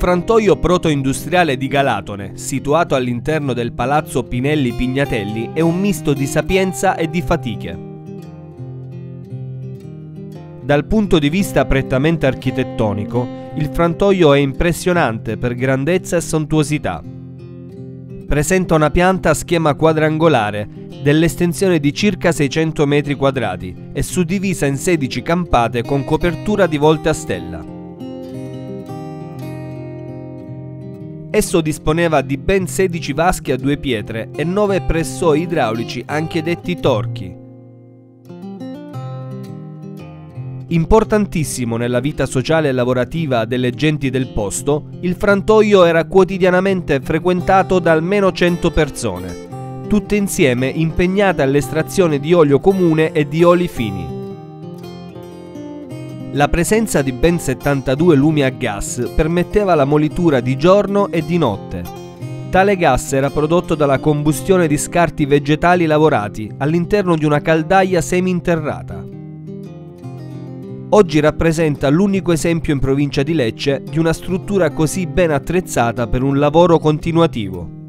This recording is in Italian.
frantoio proto-industriale di Galatone, situato all'interno del Palazzo Pinelli Pignatelli, è un misto di sapienza e di fatiche. Dal punto di vista prettamente architettonico, il frantoio è impressionante per grandezza e sontuosità. Presenta una pianta a schema quadrangolare, dell'estensione di circa 600 metri quadrati e suddivisa in 16 campate con copertura di volte a stella. Esso disponeva di ben 16 vasche a 2 pietre e 9 pressoi idraulici, anche detti torchi. Importantissimo nella vita sociale e lavorativa delle genti del posto, il frantoio era quotidianamente frequentato da almeno 100 persone, tutte insieme impegnate all'estrazione di olio comune e di oli fini. La presenza di ben 72 lumi a gas permetteva la molitura di giorno e di notte. Tale gas era prodotto dalla combustione di scarti vegetali lavorati all'interno di una caldaia seminterrata. Oggi rappresenta l'unico esempio in provincia di Lecce di una struttura così ben attrezzata per un lavoro continuativo.